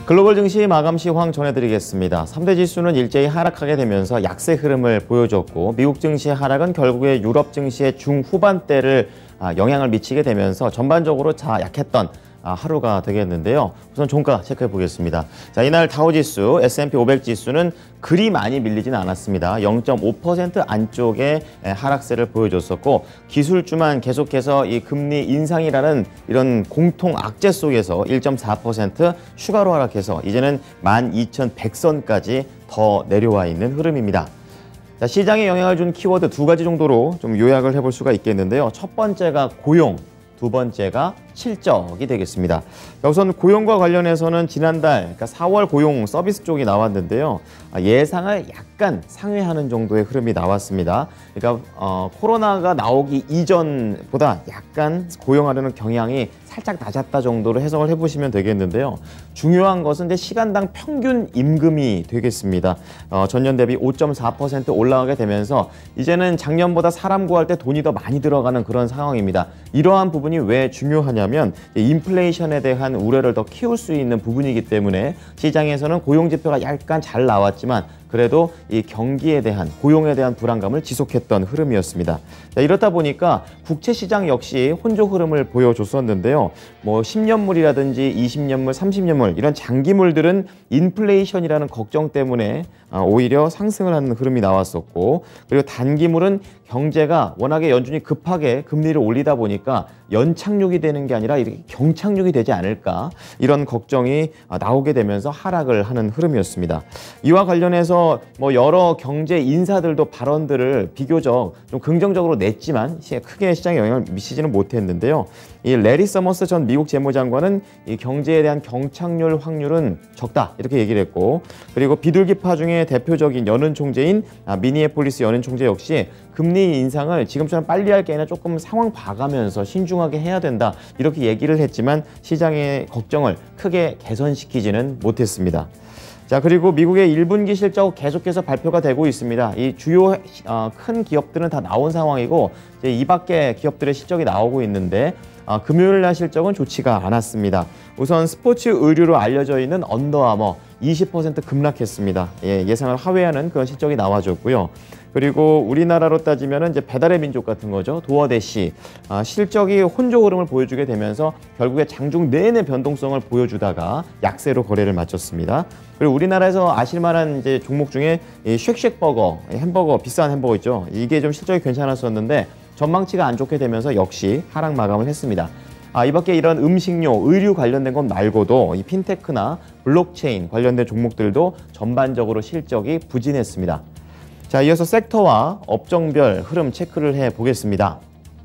글로벌 증시 마감 시황 전해드리겠습니다. 3대 지수는 일제히 하락하게 되면서 약세 흐름을 보여줬고 미국 증시의 하락은 결국에 유럽 증시의 중후반대를 영향을 미치게 되면서 전반적으로 약했던 하루가 되겠는데요. 우선 종가 체크해 보겠습니다. 자, 이날 다우지수, S&P 500 지수는 그리 많이 밀리진 않았습니다. 0.5% 안쪽에 하락세를 보여줬었고 기술주만 계속해서 이 금리 인상이라는 이런 공통 악재 속에서 1.4% 추가로 하락해서 이제는 12,100선까지 더 내려와 있는 흐름입니다. 자, 시장에 영향을 준 키워드 두 가지 정도로 좀 요약을 해볼 수가 있겠는데요. 첫 번째가 고용, 두 번째가 실적이 되겠습니다. 우선 고용과 관련해서는 지난달, 그러니까 4월 고용 서비스 쪽이 나왔는데요. 예상을 약간 상회하는 정도의 흐름이 나왔습니다. 그러니까 코로나가 나오기 이전보다 약간 고용하려는 경향이 살짝 낮았다 정도로 해석을 해보시면 되겠는데요. 중요한 것은 이제 시간당 평균 임금이 되겠습니다. 전년 대비 5.4% 올라가게 되면서 이제는 작년보다 사람 구할 때 돈이 더 많이 들어가는 그런 상황입니다. 이러한 부분이 왜 중요하냐면 인플레이션에 대한 우려를 더 키울 수 있는 부분이기 때문에 시장에서는 고용지표가 약간 잘 나왔지만 그래도 이 경기에 대한, 고용에 대한 불안감을 지속했던 흐름이었습니다. 자, 이렇다 보니까 국채시장 역시 혼조 흐름을 보여줬었는데요. 뭐 10년물이라든지 20년물, 30년물 이런 장기물들은 인플레이션이라는 걱정 때문에 오히려 상승을 하는 흐름이 나왔었고, 그리고 단기물은 경제가 워낙에 연준이 급하게 금리를 올리다 보니까 연착륙이 되는 게 아니라 이렇게 경착륙이 되지 않을까, 이런 걱정이 나오게 되면서 하락을 하는 흐름이었습니다. 이와 관련해서 뭐 여러 경제 인사들도 발언들을 비교적 좀 긍정적으로 냈지만 크게 시장에 영향을 미치지는 못했는데요. 이 레리 서머스 전 미국 재무장관은 이 경제에 대한 경착률 확률은 적다 이렇게 얘기를 했고, 그리고 비둘기파 중에 대표적인 연은 총재인 미니애폴리스 연은 총재 역시 금리 인상을 지금처럼 빨리 할 게 아니라 조금 상황 봐가면서 신중하게 해야 된다 이렇게 얘기를 했지만 시장의 걱정을 크게 개선시키지는 못했습니다. 자, 그리고 미국의 1분기 실적 계속해서 발표가 되고 있습니다. 이 주요 큰 기업들은 다 나온 상황이고 이제 이 밖에 기업들의 실적이 나오고 있는데 금요일 날 실적은 좋지가 않았습니다. 우선 스포츠 의류로 알려져 있는 언더아머 20% 급락했습니다. 예상을 하회하는 그런 실적이 나와줬고요. 그리고 우리나라로 따지면 이제 배달의 민족 같은 거죠. 도어대시 실적이 혼조 흐름을 보여주게 되면서 결국에 장중 내내 변동성을 보여주다가 약세로 거래를 마쳤습니다. 그리고 우리나라에서 아실만한 이제 종목 중에 이 쉑쉑버거, 햄버거, 비싼 햄버거 있죠. 이게 좀 실적이 괜찮았었는데 전망치가 안 좋게 되면서 역시 하락 마감을 했습니다. 이 밖에 이런 음식료, 의류 관련된 것 말고도 이 핀테크나 블록체인 관련된 종목들도 전반적으로 실적이 부진했습니다. 자, 이어서 섹터와 업종별 흐름 체크를 해보겠습니다.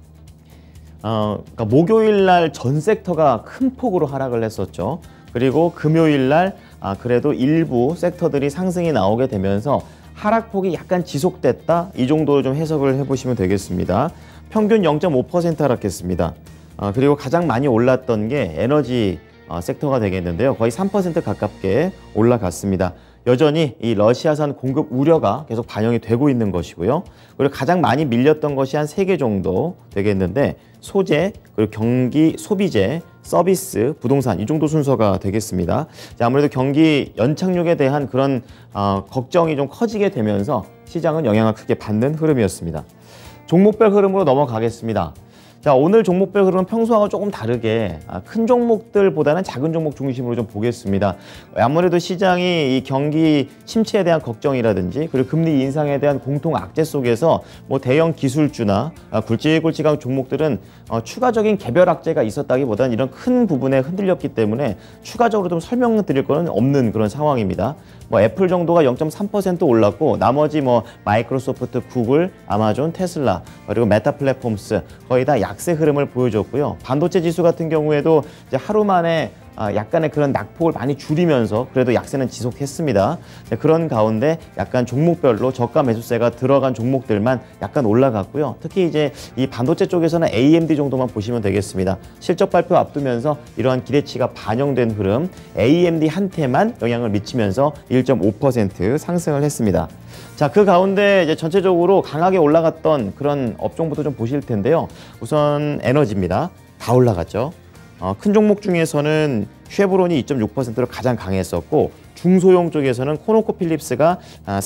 그러니까 목요일 날 전 섹터가 큰 폭으로 하락을 했었죠. 그리고 금요일 날 그래도 일부 섹터들이 상승이 나오게 되면서 하락폭이 약간 지속됐다, 이 정도로 좀 해석을 해보시면 되겠습니다. 평균 0.5% 하락했습니다. 그리고 가장 많이 올랐던 게 에너지 섹터가 되겠는데요. 거의 3% 가깝게 올라갔습니다. 여전히 이 러시아산 공급 우려가 계속 반영이 되고 있는 것이고요. 그리고 가장 많이 밀렸던 것이 한 3개 정도 되겠는데 소재, 그리고 경기, 소비재, 서비스, 부동산 이 정도 순서가 되겠습니다. 자, 아무래도 경기 연착륙에 대한 그런 걱정이 좀 커지게 되면서 시장은 영향을 크게 받는 흐름이었습니다. 종목별 흐름으로 넘어가겠습니다. 자, 오늘 종목별 흐름은 평소하고 조금 다르게 큰 종목들보다는 작은 종목 중심으로 좀 보겠습니다. 아무래도 시장이 이 경기 침체에 대한 걱정이라든지 그리고 금리 인상에 대한 공통 악재 속에서 뭐 대형 기술주나 굵직굵직한 종목들은 추가적인 개별 악재가 있었다기보다는 이런 큰 부분에 흔들렸기 때문에 추가적으로 좀 설명드릴 거는 없는 그런 상황입니다. 뭐 애플 정도가 0.3% 올랐고 나머지 뭐 마이크로소프트, 구글, 아마존, 테슬라 그리고 메타 플랫폼스 거의 다 약세 흐름을 보여줬고요. 반도체 지수 같은 경우에도 이제 하루 만에 약간의 그런 낙폭을 많이 줄이면서 그래도 약세는 지속했습니다. 그런 가운데 약간 종목별로 저가 매수세가 들어간 종목들만 약간 올라갔고요. 특히 이제 이 반도체 쪽에서는 AMD 정도만 보시면 되겠습니다. 실적 발표 앞두면서 이러한 기대치가 반영된 흐름, AMD 한테만 영향을 미치면서 1.5% 상승을 했습니다. 자, 그 가운데 이제 전체적으로 강하게 올라갔던 그런 업종부터 좀 보실 텐데요. 우선 에너지입니다. 다 올라갔죠. 큰 종목 중에서는 쉐보론이 2.6%로 가장 강했었고 중소형 쪽에서는 코노코필립스가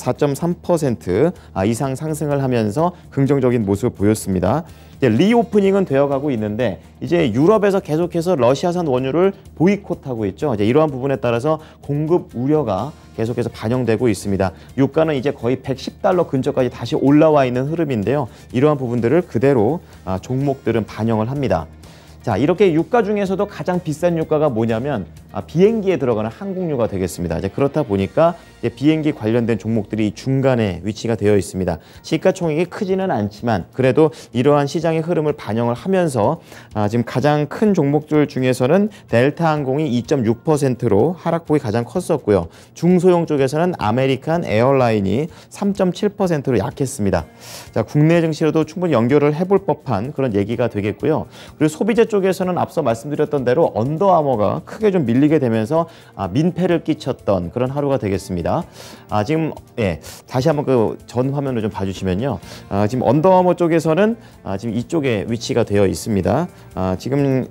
4.3% 이상 상승을 하면서 긍정적인 모습을 보였습니다. 리오프닝은 되어가고 있는데 이제 유럽에서 계속해서 러시아산 원유를 보이콧하고 있죠. 이제 이러한 부분에 따라서 공급 우려가 계속해서 반영되고 있습니다. 유가는 이제 거의 110달러 근처까지 다시 올라와 있는 흐름인데요. 이러한 부분들을 그대로 종목들은 반영을 합니다. 자, 이렇게 유가 중에서도 가장 비싼 유가가 뭐냐면 비행기에 들어가는 항공유가 되겠습니다. 이제 그렇다 보니까 이제 비행기 관련된 종목들이 중간에 위치가 되어 있습니다. 시가총액이 크지는 않지만 그래도 이러한 시장의 흐름을 반영을 하면서 지금 가장 큰 종목들 중에서는 델타항공이 2.6%로 하락폭이 가장 컸었고요. 중소형 쪽에서는 아메리칸 에어라인이 3.7%로 약했습니다. 자, 국내 증시로도 충분히 연결을 해볼 법한 그런 얘기가 되겠고요. 그리고 소비재 쪽에서는 앞서 말씀드렸던 대로 언더아머가 크게 좀 밀리게 되면서 민폐를 끼쳤던 그런 하루가 되겠습니다. 지금 다시 한번 그 전 화면을 좀 봐주시면요. 지금 언더아머 쪽에서는 지금 이쪽에 위치가 되어 있습니다. 지금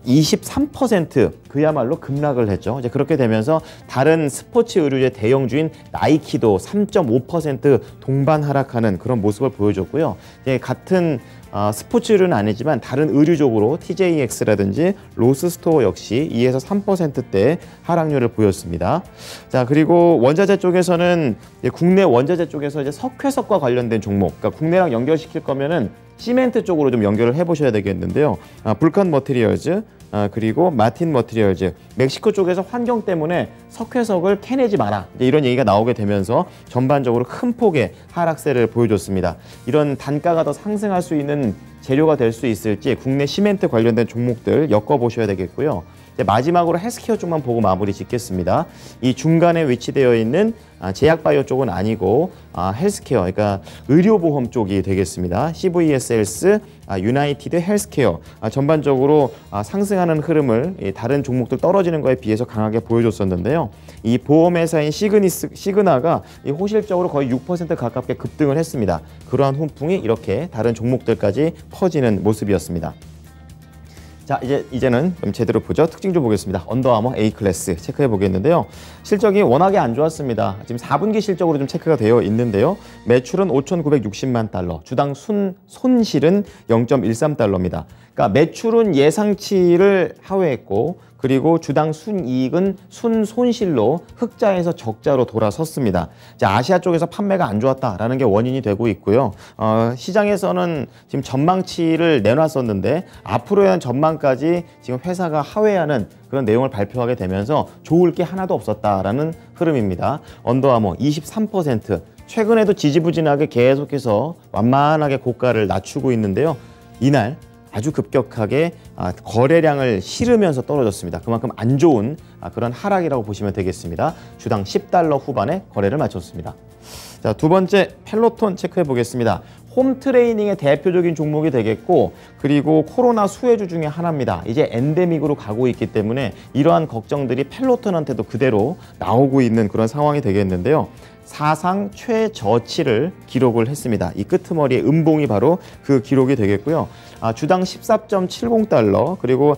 23% 그야말로 급락을 했죠. 이제 그렇게 되면서 다른 스포츠 의류의 대형주인 나이키도 3.5% 동반 하락하는 그런 모습을 보여줬고요. 같은 스포츠 의류는 아니지만 다른 의류적으로 TJX라든지 로스스토어 역시 2에서 3%대 하락률을 보였습니다. 자, 그리고 원자재 쪽에서는 국내 원자재 쪽에서 이제 석회석과 관련된 종목, 그러니까 국내랑 연결시킬 거면은 시멘트 쪽으로 좀 연결을 해보셔야 되겠는데요. 불칸 머티리얼즈, 그리고 마틴 머티리얼즈, 멕시코 쪽에서 환경 때문에 석회석을 캐내지 마라, 이런 얘기가 나오게 되면서 전반적으로 큰 폭의 하락세를 보여줬습니다. 이런 단가가 더 상승할 수 있는 재료가 될 수 있을지 국내 시멘트 관련된 종목들 엮어보셔야 되겠고요. 마지막으로 헬스케어 쪽만 보고 마무리 짓겠습니다. 이 중간에 위치되어 있는 제약바이오 쪽은 아니고 헬스케어, 그러니까 의료보험 쪽이 되겠습니다. CVS헬스, 유나이티드 헬스케어, 전반적으로 상승하는 흐름을 다른 종목들 떨어지는 거에 비해서 강하게 보여줬었는데요. 이 보험회사인 시그나가 호실적으로 거의 6% 가깝게 급등을 했습니다. 그러한 훈풍이 이렇게 다른 종목들까지 퍼지는 모습이었습니다. 자, 이제는 좀 제대로 보죠. 특징 좀 보겠습니다. 언더아머 A클래스 체크해 보겠는데요. 실적이 워낙에 안 좋았습니다. 지금 4분기 실적으로 좀 체크가 되어 있는데요. 매출은 5,960만 달러, 주당 손실은 0.13달러입니다. 그러니까 매출은 예상치를 하회했고 그리고 주당 순이익은 순손실로 흑자에서 적자로 돌아섰습니다. 아시아 쪽에서 판매가 안 좋았다라는 게 원인이 되고 있고요. 시장에서는 지금 전망치를 내놨었는데 앞으로에 대한 전망까지 지금 회사가 하회하는 그런 내용을 발표하게 되면서 좋을 게 하나도 없었다라는 흐름입니다. 언더아머 23%, 최근에도 지지부진하게 계속해서 완만하게 고가를 낮추고 있는데요. 이날 아주 급격하게 거래량을 실으면서 떨어졌습니다. 그만큼 안 좋은 그런 하락이라고 보시면 되겠습니다. 주당 10달러 후반에 거래를 마쳤습니다. 자, 두 번째 펠로톤 체크해 보겠습니다. 홈트레이닝의 대표적인 종목이 되겠고 그리고 코로나 수혜주 중에 하나입니다. 이제 엔데믹으로 가고 있기 때문에 이러한 걱정들이 펠로톤한테도 그대로 나오고 있는 그런 상황이 되겠는데요. 사상 최저치를 기록을 했습니다. 이 끄트머리의 음봉이 바로 그 기록이 되겠고요. 주당 14.70달러, 그리고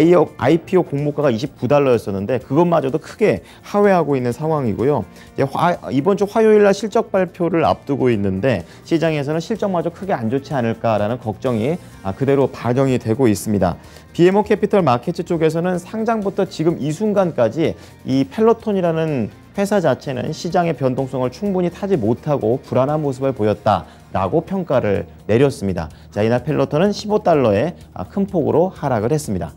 IPO 공모가가 29달러였었는데 그것마저도 크게 하회하고 있는 상황이고요. 이번 주 화요일 날 실적 발표를 앞두고 있는데 시장에서는 실적마저 크게 안 좋지 않을까라는 걱정이 그대로 반영이 되고 있습니다. BMO 캐피털 마켓츠 쪽에서는 상장부터 지금 이 순간까지 이 펠로톤이라는 회사 자체는 시장의 변동성을 충분히 타지 못하고 불안한 모습을 보였다라고 평가를 내렸습니다. 자, 이날 펠로톤은 15달러에 큰 폭으로 하락을 했습니다.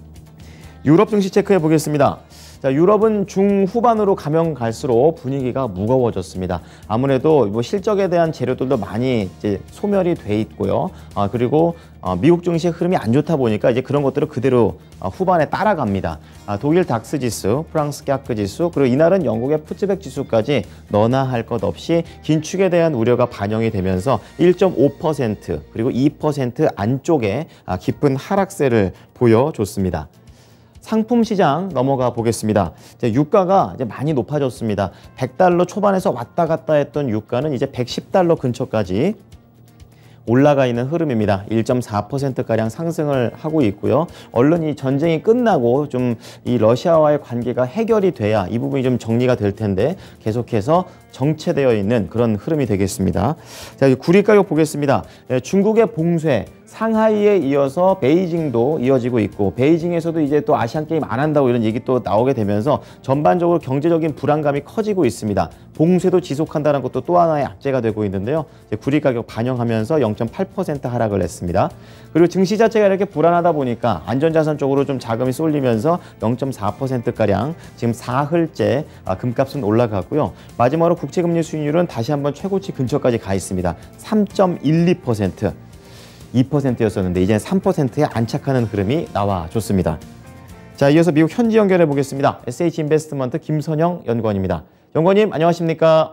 유럽 증시 체크해 보겠습니다. 자, 유럽은 중후반으로 가면 갈수록 분위기가 무거워졌습니다. 아무래도 실적에 대한 재료들도 많이 이제 소멸이 돼 있고요. 그리고 미국 증시의 흐름이 안 좋다 보니까 이제 그런 것들을 그대로 후반에 따라갑니다. 독일 닥스 지수, 프랑스 캬크 지수, 그리고 이날은 영국의 푸츠백 지수까지 너나 할 것 없이 긴축에 대한 우려가 반영이 되면서 1.5% 그리고 2% 안쪽에 깊은 하락세를 보여줬습니다. 상품 시장 넘어가 보겠습니다. 유가가 이제 많이 높아졌습니다. 100달러 초반에서 왔다 갔다 했던 유가는 이제 110달러 근처까지 올라가 있는 흐름입니다. 1.4%가량 상승을 하고 있고요. 얼른 이 전쟁이 끝나고 좀 이 러시아와의 관계가 해결이 돼야 이 부분이 좀 정리가 될 텐데 계속해서 정체되어 있는 그런 흐름이 되겠습니다. 자, 구리 가격 보겠습니다. 중국의 봉쇄, 상하이에 이어서 베이징도 이어지고 있고 베이징에서도 이제 또 아시안게임 안 한다고 이런 얘기 또 나오게 되면서 전반적으로 경제적인 불안감이 커지고 있습니다. 봉쇄도 지속한다는 것도 또 하나의 악재가 되고 있는데요. 구리 가격 반영하면서 0.8% 하락을 했습니다. 그리고 증시 자체가 이렇게 불안하다 보니까 안전자산 쪽으로 좀 자금이 쏠리면서 0.4%가량 지금 사흘째 금값은 올라가고요. 마지막으로 국채금리 수익률은 다시 한번 최고치 근처까지 가 있습니다. 3.12%. 2%였었는데 이제는 3%에 안착하는 흐름이 나와줬습니다. 자, 이어서 미국 현지 연결해 보겠습니다. SH인베스트먼트 김선영 연구원입니다. 연구원님 안녕하십니까?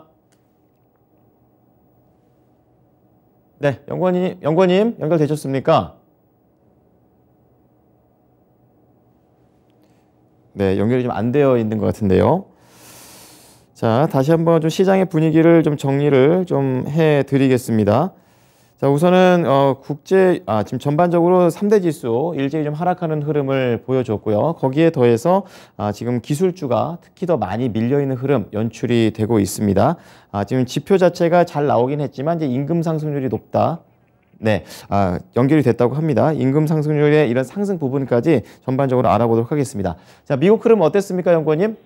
네, 연구원님 연결되셨습니까? 네, 연결이 좀 안 되어 있는 것 같은데요. 자, 다시 한번 좀 시장의 분위기를 좀 정리를 좀 해드리겠습니다. 자, 우선은 지금 전반적으로 3대 지수 일제히 좀 하락하는 흐름을 보여줬고요. 거기에 더해서 지금 기술주가 특히 더 많이 밀려있는 흐름 연출이 되고 있습니다. 지금 지표 자체가 잘 나오긴 했지만 이제 임금 상승률이 높다. 네, 연결이 됐다고 합니다. 임금 상승률의 이런 상승 부분까지 전반적으로 알아보도록 하겠습니다. 자, 미국 흐름 어땠습니까, 연구원님?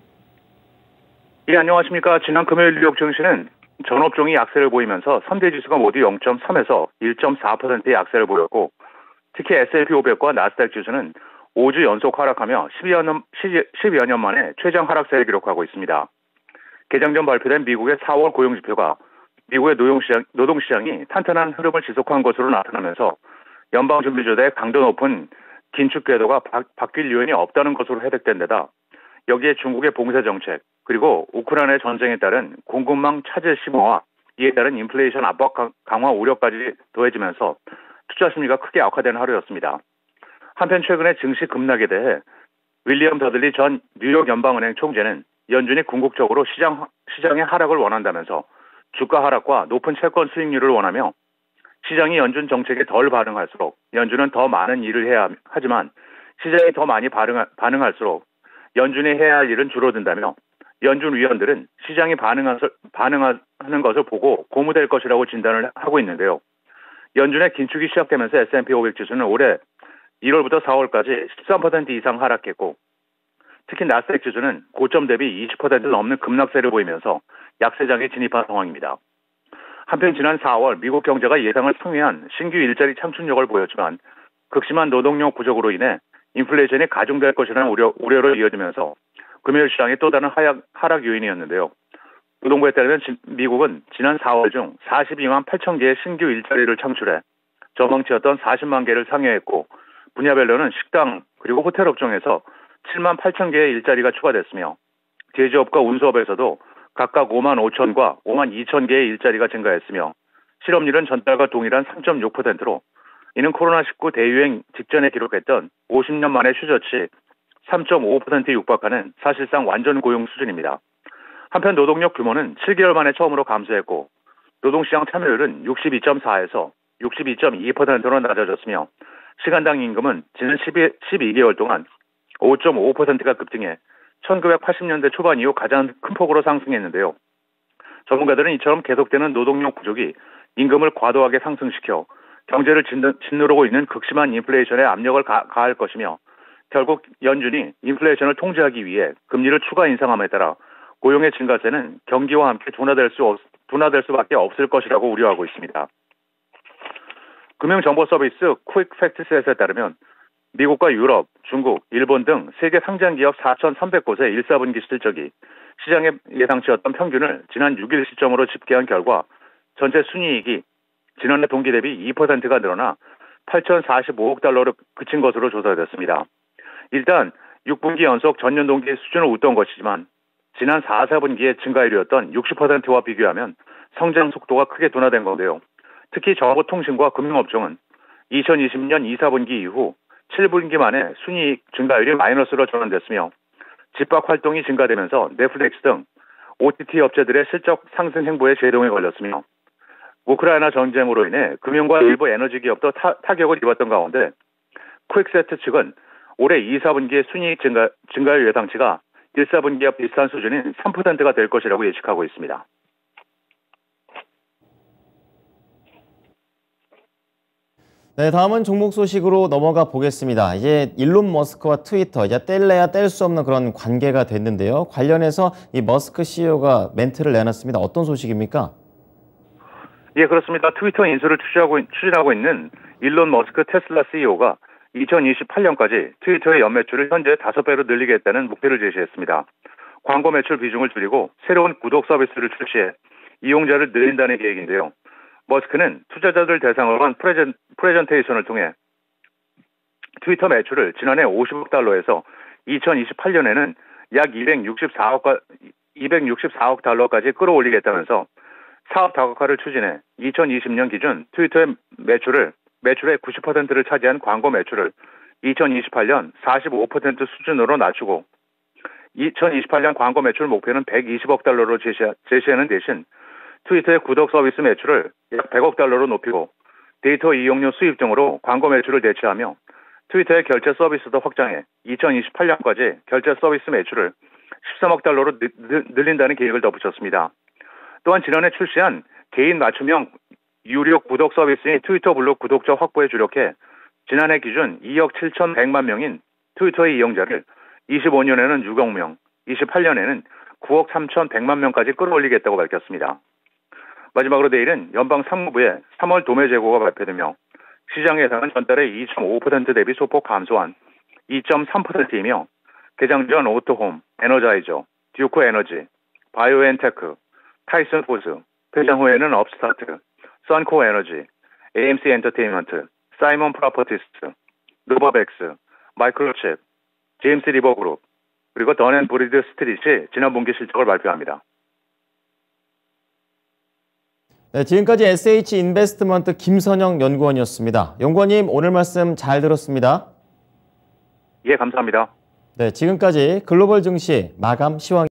예, 안녕하십니까. 지난 금요일 뉴욕 증시는 전업종이 약세를 보이면서 3대 지수가 모두 0.3에서 1.4%의 약세를 보였고 특히 S&P 500과 나스닥 지수는 5주 연속 하락하며 10여 년 만에 최장 하락세를 기록하고 있습니다. 개장 전 발표된 미국의 4월 고용지표가 미국의 노동시장이 탄탄한 흐름을 지속한 것으로 나타나면서 연방준비제도의 강도 높은 긴축 궤도가 바뀔 요인이 없다는 것으로 해석된 데다 여기에 중국의 봉쇄 정책 그리고 우크라이나 전쟁에 따른 공급망 차질 심화와 이에 따른 인플레이션 압박 강화 우려까지 더해지면서 투자 심리가 크게 악화된 하루였습니다. 한편 최근의 증시 급락에 대해 윌리엄 더들리 전 뉴욕 연방은행 총재는 연준이 궁극적으로 시장의 하락을 원한다면서 주가 하락과 높은 채권 수익률을 원하며 시장이 연준 정책에 덜 반응할수록 연준은 더 많은 일을 해야 하지만 시장이 더 많이 반응할수록 연준이 해야 할 일은 줄어든다며 연준 위원들은 시장이 반응하는 것을 보고 고무될 것이라고 진단을 하고 있는데요. 연준의 긴축이 시작되면서 S&P 500 지수는 올해 1월부터 4월까지 13% 이상 하락했고 특히 나스닥 지수는 고점 대비 20% 넘는 급락세를 보이면서 약세장에 진입한 상황입니다. 한편 지난 4월 미국 경제가 예상을 상회한 신규 일자리 창출력을 보였지만 극심한 노동력 부족으로 인해 인플레이션이 가중될 것이라는 우려로 이어지면서 금요일 시장의 또 다른 하락 요인이었는데요. 노동부에 따르면 미국은 지난 4월 중 42만 8천 개의 신규 일자리를 창출해 전망치였던 40만 개를 상회했고 분야별로는 식당 그리고 호텔 업종에서 7만 8천 개의 일자리가 추가됐으며 제조업과 운수업에서도 각각 5만 5천과 5만 2천 개의 일자리가 증가했으며 실업률은 전달과 동일한 3.6%로 이는 코로나19 대유행 직전에 기록했던 50년 만의 최저치 3.5%에 육박하는 사실상 완전 고용 수준입니다. 한편 노동력 규모는 7개월 만에 처음으로 감소했고 노동시장 참여율은 62.4에서 62.2%로 낮아졌으며 시간당 임금은 지난 12개월 동안 5.5%가 급등해 1980년대 초반 이후 가장 큰 폭으로 상승했는데요. 전문가들은 이처럼 계속되는 노동력 부족이 임금을 과도하게 상승시켜 경제를 짓누르고 있는 극심한 인플레이션에 압력을 가할 것이며 결국 연준이 인플레이션을 통제하기 위해 금리를 추가 인상함에 따라 고용의 증가세는 경기와 함께 둔화될 수밖에 없을 것이라고 우려하고 있습니다. 금융정보 서비스 퀵팩트셋에 따르면 미국과 유럽, 중국, 일본 등 세계 상장기업 4,300곳의 1, 4분기 실적이 시장의 예상치였던 평균을 지난 6일 시점으로 집계한 결과 전체 순이익이 지난해 동기 대비 2%가 늘어나 8,045억 달러로 그친 것으로 조사됐습니다. 일단 6분기 연속 전년 동기 수준을 웃돈 것이지만 지난 4, 4분기의 증가율이었던 60%와 비교하면 성장 속도가 크게 둔화된 건데요. 특히 정보통신과 금융업종은 2020년 2, 4분기 이후 7분기 만에 순이익 증가율이 마이너스로 전환됐으며 집박 활동이 증가되면서 넷플릭스 등 OTT 업체들의 실적 상승 행보에 제동이 걸렸으며 우크라이나 전쟁으로 인해 금융과 일부 에너지 기업도 타격을 입었던 가운데 퀵세트 측은 올해 2, 4분기의 순이익 증가율 예상치가 1, 4분기와 비슷한 수준인 3%가 될 것이라고 예측하고 있습니다. 네, 다음은 종목 소식으로 넘어가 보겠습니다. 이제 일론 머스크와 트위터, 이제 뗄래야 뗄 수 없는 그런 관계가 됐는데요. 관련해서 이 머스크 CEO가 멘트를 내놨습니다. 어떤 소식입니까? 예, 그렇습니다. 트위터 인수를 추진하고 있는 일론 머스크 테슬라 CEO가 2028년까지 트위터의 연매출을 현재 5배로 늘리겠다는 목표를 제시했습니다. 광고 매출 비중을 줄이고 새로운 구독 서비스를 출시해 이용자를 늘린다는 계획인데요. 머스크는 투자자들 대상으로 한 프레젠테이션을 통해 트위터 매출을 지난해 50억 달러에서 2028년에는 약 264억 달러까지 끌어올리겠다면서 사업 다각화를 추진해 2020년 기준 트위터의 매출의 90%를 차지한 광고 매출을 2028년 45% 수준으로 낮추고 2028년 광고 매출 목표는 120억 달러로 제시하는 대신 트위터의 구독 서비스 매출을 약 100억 달러로 높이고 데이터 이용료 수입 등으로 광고 매출을 대체하며 트위터의 결제 서비스도 확장해 2028년까지 결제 서비스 매출을 13억 달러로 늘린다는 계획을 덧붙였습니다. 또한 지난해 출시한 개인 맞춤형 유료 구독 서비스인 트위터 블루 구독자 확보에 주력해 지난해 기준 2억 7,100만 명인 트위터의 이용자를 25년에는 6억 명, 28년에는 9억 3,100만 명까지 끌어올리겠다고 밝혔습니다. 마지막으로 내일은 연방 상무부의 3월 도매 재고가 발표되며 시장 예상은 전달에 2.5% 대비 소폭 감소한 2.3%이며 개장 전 오토홈, 에너자이저, 듀크 에너지, 바이오엔테크, 타이슨 푸드, 개장 후에는 업스타트, 선코 에너지, AMC 엔터테인먼트, 사이먼 프로퍼티스, 루버백스, 마이크로칩, 제임스 리버 그룹, 그리고 던 앤 브리드 스트릿이 지난 분기 실적을 발표합니다. 네, 지금까지 SH 인베스트먼트 김선영 연구원이었습니다. 연구원님, 오늘 말씀 잘 들었습니다. 예, 감사합니다. 네, 지금까지 글로벌 증시 마감 시황